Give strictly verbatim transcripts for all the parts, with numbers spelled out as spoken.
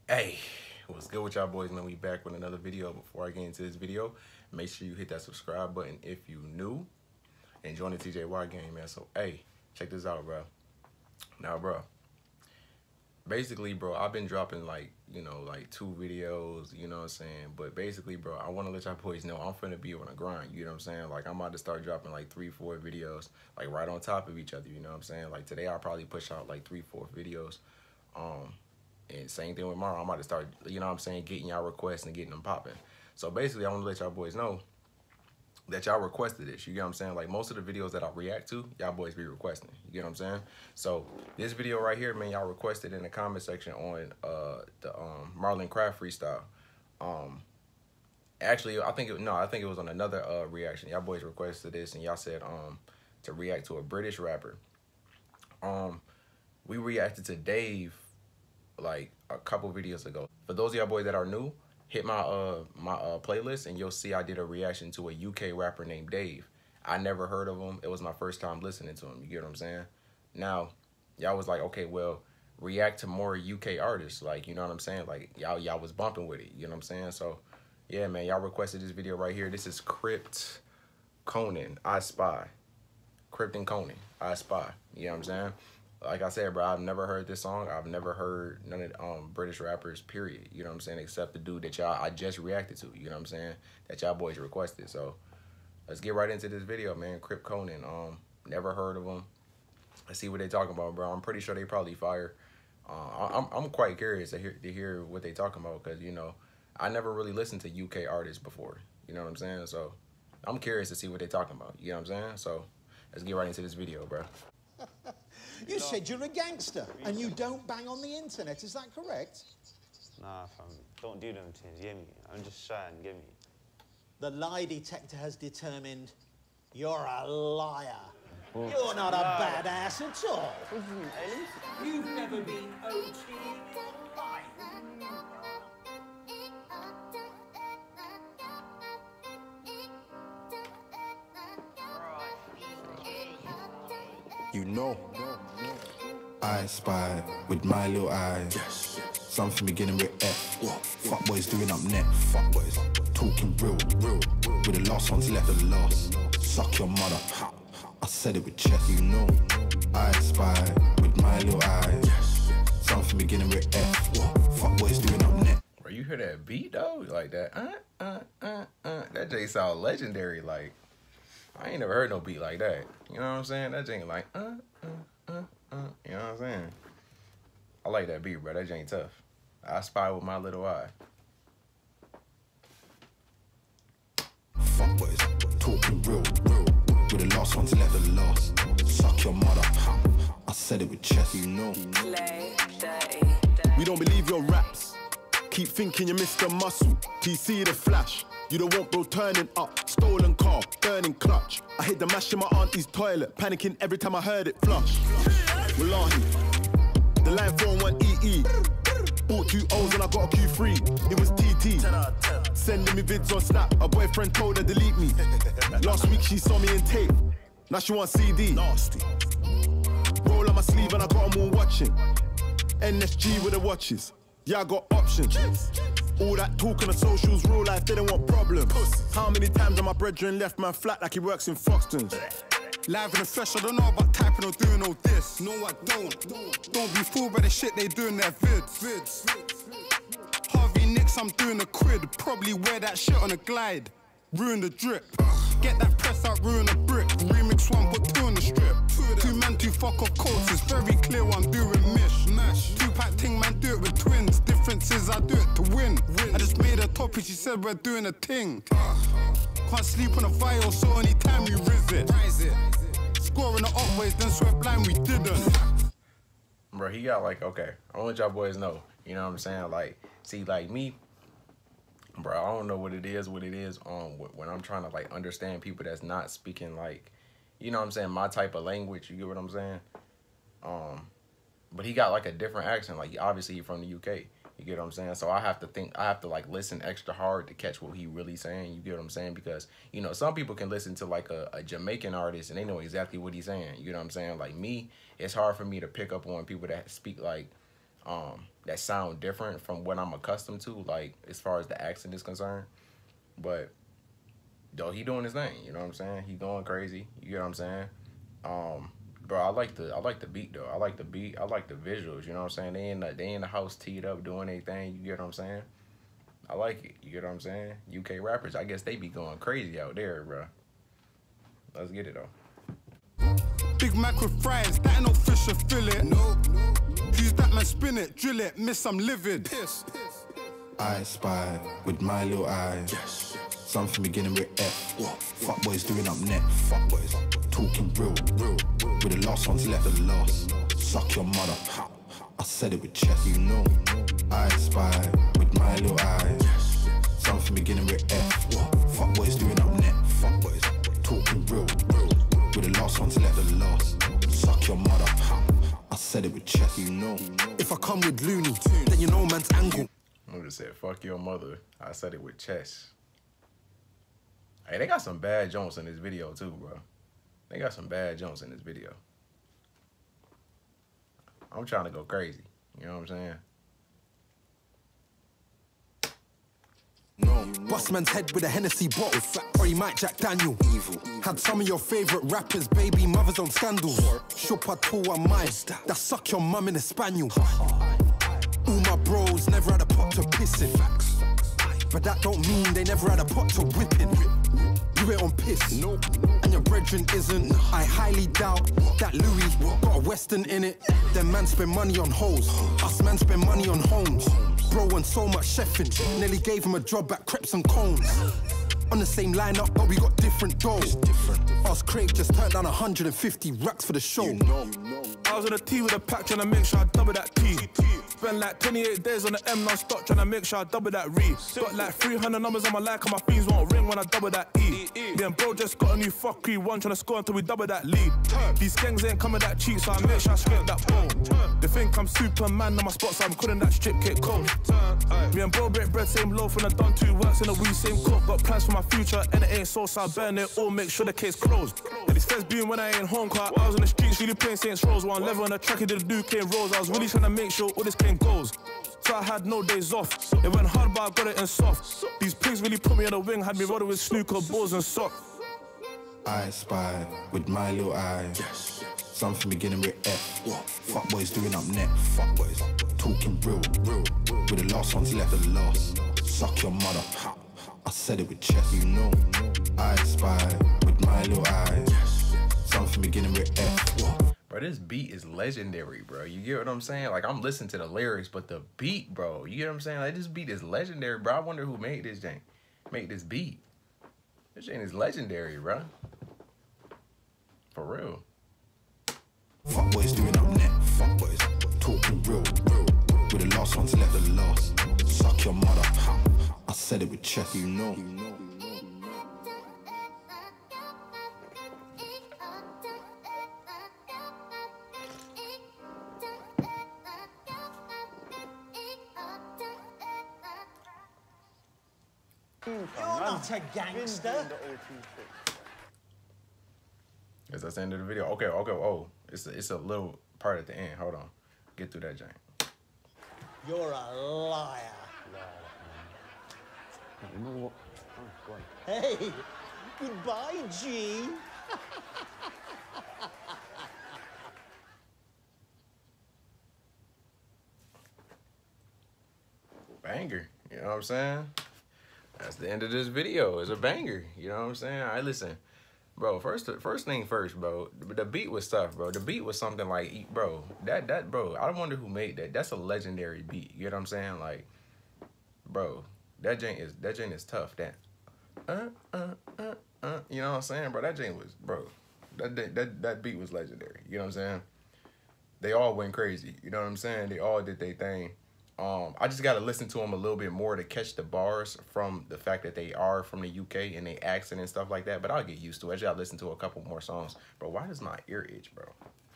Hey, what's good with y'all boys, man? We back with another video. Before I get into this video, make sure you hit that subscribe button if you new and join the T J Y gang, man. So hey, check this out, bro. Now, bro, basically, bro, I've been dropping like, you know, like two videos, you know what I'm saying? But basically, bro, I want to let y'all boys know I'm finna be on a grind, you know what I'm saying? Like, I'm about to start dropping like three, four videos, like right on top of each other, you know what I'm saying? Like today, I'll probably push out like three, four videos. Um, And same thing with tomorrow. I'm about to start, you know what I'm saying, getting y'all requests and getting them popping. So basically, I want to let y'all boys know that y'all requested this. You get what I'm saying? Like most of the videos that I react to, y'all boys be requesting. You get what I'm saying? So this video right here, man, y'all requested in the comment section on uh, the um, Marlon Craft freestyle. Um, actually, I think it, no, I think it was on another uh, reaction. Y'all boys requested this, and y'all said um to react to a British rapper. Um, we reacted to Dave like a couple videos ago. For those of y'all boys that are new, hit my uh my uh playlist and you'll see I did a reaction to a U K rapper named Dave. I never heard of him. It was my first time listening to him. You get what I'm saying? Now, y'all was like, okay, well, react to more U K artists. Like, you know what I'm saying? Like, y'all y'all was bumping with it. You know what I'm saying? So, yeah, man, y'all requested this video right here. This is Krept Konan, I Spy. Krept Konan, I Spy. You know what I'm saying? Like I said, bro, I've never heard this song. I've never heard none of the um, British rappers, period. You know what I'm saying? Except the dude that y'all I just reacted to. You know what I'm saying? That y'all boys requested. So let's get right into this video, man. Krept Konan. Um, never heard of him. Let's see what they talking about, bro. I'm pretty sure they probably fire. Uh, I'm I'm quite curious to hear to hear what they talking about because you know I never really listened to U K artists before. You know what I'm saying? So I'm curious to see what they talking about. You know what I'm saying? So let's get right into this video, bro. You said you're a gangster and you don't bang on the internet, is that correct? Nah, fam, don't do them things, get me? I'm just shy and get me. The lie detector has determined you're a liar. What? You're not a badass at all. You've never been O T in your life. You know, I spy with my little eyes. Yes. Something beginning with F. What? Fuck boys doing up net. Fuck boys talking real, real. With the last ones left, the last. Suck your mother. I said it with chest. You know, I spy with my little eyes. Yes. Something beginning with F. What? Fuck boys doing up net. Bro, you hear that beat though? Like that? Uh, uh, uh, uh. That J sound legendary. Like. I ain't never heard no beat like that. You know what I'm saying? That ain't like, uh, uh, uh, uh. You know what I'm saying? I like that beat, bro. That ain't tough. I spy with my little eye. Fuck boys, talking real, real. With the last ones left, the last. Suck your mother. I said it with chest, you know. We don't believe your raps. Keep thinking you're Mister Muscle. T C the Flash. You don't want bro turning up, stolen car, burning clutch. I hit the mash in my auntie's toilet, panicking every time I heard it flush. Wallahi, the line four one E E. Bought two O's and I got a Q three. It was T T. Sending me vids on Snap. A boyfriend told her delete me. Last week she saw me in tape. Now she wants C D. Nasty. Roll on my sleeve and I got them all watching. N S G with the watches. Yeah, I got options. All that talk on the socials, real life, they don't want problems. How many times have my brethren left man flat like he works in Foxtons? Live in the flesh, I don't know about typing or doing all this. No, I don't. Don't be fooled by the shit they do in their vids. vids. Harvey Nicks, I'm doing a quid. Probably wear that shit on a glide. Ruin the drip. Get that press out, ruin a brick. Remix one, put two on the strip. Two man, two fuck off coats. It's very clear what I'm doing mish. Two pack ting, man, do it with twins. Difference is I do it to win. I just made a topic, she said we're doing a ting. Can't sleep on a vial, so anytime we riz it. Scoring the up ways, then swear blind we didn't. Bro, he got like, okay, I want y'all boys know. You know what I'm saying? Like, see, like me, bro, I don't know what it is, what it is um, when I'm trying to, like, understand people that's not speaking, like, you know what I'm saying, my type of language, you get what I'm saying? Um, but he got, like, a different accent. Like, obviously, he's from the U K, you get what I'm saying? So I have to think, I have to, like, listen extra hard to catch what he really saying, you get what I'm saying? Because, you know, some people can listen to, like, a, a Jamaican artist and they know exactly what he's saying, you know what I'm saying? Like, me, it's hard for me to pick up on people that speak, like, um, that sound different from what I'm accustomed to, like as far as the accent is concerned. But though he doing his thing, you know what I'm saying? He going crazy. You get what I'm saying? Um, bro, I like the I like the beat though. I like the beat. I like the visuals. You know what I'm saying? They in the they in the house teed up doing their thing. You get what I'm saying? I like it. You get what I'm saying? U K rappers, I guess they be going crazy out there, bro. Let's get it though. Big Mac with fries, that ain't no fish or fillet. No, no. Who's that man? Spin it, drill it, miss, I'm livid. Piss. I spy with my little eye. Yes. Something beginning with F. What? Fuck boys doing up net. Fuck boys talking real, real. With the last ones left, the last. Suck your mother. I said it with chest, you know. I spy with my little eye. Yes. Something beginning with F. What? Fuck boys doing up net. Fuck boys talking real, real. With the last ones left, the last. Suck your mother. I said it with chest, you know. If I come with loony, then you know man's angle. I just said, fuck your mother. I said it with chest. Hey, they got some bad joints in this video too, bro. They got some bad joints in this video. I'm trying to go crazy. You know what I'm saying? No. Bust man's head with a Hennessy bottle, or he might Jack Daniel. Evil. Had some of your favorite rappers, baby mothers on scandals. Shupa to a mind, that suck your mum in a spaniel. All my bros never had a pot to piss in. But that don't mean they never had a pot to whip in. Do it on piss. Nope. And your brethren isn't. I highly doubt that Louis got a Western in it. Them man spend money on hoes. Us man spend money on homes. Bro and so much chefing. Nearly gave him a job at Krept Konan. On the same lineup, but we got different doors. Different. Us Krept just turned down one hundred fifty racks for the show. You know, you know. I was on a T with a pack trying to make sure I double that T. Spent like twenty-eight days on the M non-stop trying to make sure I double that re. Got like three hundred numbers on my like and my fiends won't ring when I double that E. Yeah, and bro just got a new fuckery one trying to score until we double that lead. These gangs ain't coming that cheap, so I make sure I scrape that ball. They think I'm Superman on my spot, so I'm calling that strip kick cold. Me and bro break bread, same loaf, and I done two works in a week, same cook. Got plans for my future, and it ain't so, so I burn it all, make sure the case closed. And these feds being when I ain't home, cause I was on the streets really playing Saints Rows. One level on the track, he did a Duke in Rose. I was really trying to make sure all this cane goes. So I had no days off. It went hard, but I got it in soft. These pigs really put me on the wing, had me rolling with snooker, balls and sock. I spy with my little eye. Yes. Something beginning with F. What? Fuck boys doing up net. Fuck boys talking real, real. With the last ones left, the last. Suck your mother. I said it with chest, you know. I spy with my little eye. Yes. Something beginning with F. What? Bro, this beat is legendary, bro. You get what I'm saying? Like, I'm listening to the lyrics, but the beat, bro. You get what I'm saying? Like, this beat is legendary, bro. I wonder who made this thing. Made this beat. This thing is legendary, bro. For real. Fuck boys doing up net. Fuck boys talking real, real. With the last ones left, the last. Suck your mother. I said it with chest, you know. You know. You're not a gangster. Is that the end of the video? Okay, okay, oh. It's a, it's a little part at the end. Hold on. Get through that, Jane. You're a liar. You know what? Oh, go on. Hey, goodbye, G. Banger. You know what I'm saying? That's the end of this video. It's a banger. You know what I'm saying? All right, listen. Bro, first first thing first, bro. The beat was tough, bro. The beat was something like, bro, that, that, bro, I wonder who made that. That's a legendary beat. You know what I'm saying? Like, bro, that Jane is, that Jane is tough. That, uh, uh, uh, uh, you know what I'm saying, bro? That Jane was, bro, that, that, that beat was legendary. You know what I'm saying? They all went crazy. You know what I'm saying? They all did their thing. Um, I just got to listen to them a little bit more to catch the bars from the fact that they are from the U K and they accent and stuff like that. But I'll get used to it. I just got to listen to a couple more songs. Bro, why does my ear itch, bro?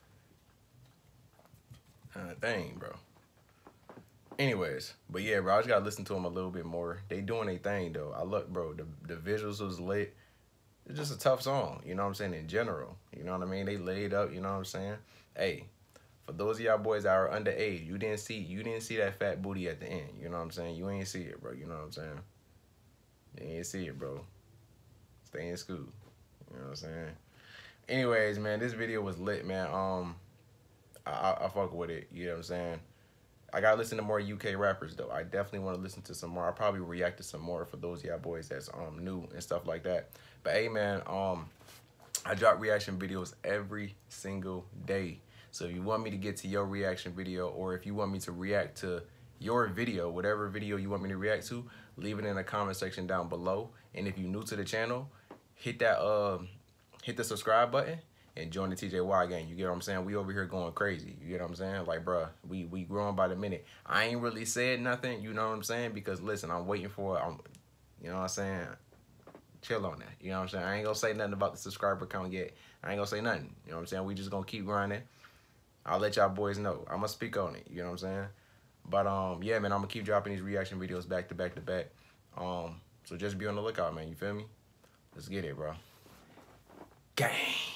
Uh, dang, bro. Anyways, but yeah, bro, I just got to listen to them a little bit more. They doing their thing, though. I look, bro, the, the visuals was lit. It's just a tough song, you know what I'm saying, in general. You know what I mean? They laid up, you know what I'm saying? Hey, For those of y'all boys that are underage, you didn't see you didn't see that fat booty at the end. You know what I'm saying? You ain't see it, bro. You know what I'm saying? You ain't see it, bro. Stay in school. You know what I'm saying? Anyways, man, this video was lit, man. Um, I, I, I fuck with it. You know what I'm saying? I gotta listen to more U K rappers though. I definitely want to listen to some more. I'll probably react to some more for those of y'all boys that's um new and stuff like that. But hey, man, um, I drop reaction videos every single day. So if you want me to get to your reaction video, or if you want me to react to your video, whatever video you want me to react to, leave it in the comment section down below. And if you're new to the channel, hit that uh, hit the subscribe button and join the T J Y gang. You get what I'm saying? We over here going crazy. You get what I'm saying? Like, bruh, we we growing by the minute. I ain't really said nothing. You know what I'm saying? Because listen, I'm waiting for it. I'm, you know what I'm saying? Chill on that. You know what I'm saying? I ain't gonna say nothing about the subscriber count yet. I ain't gonna say nothing. You know what I'm saying? We just gonna keep grinding. I'll let y'all boys know. I'm gonna speak on it. You know what I'm saying? But um, yeah, man, I'm gonna keep dropping these reaction videos back to back to back. Um, so just be on the lookout, man. You feel me? Let's get it, bro. Gang.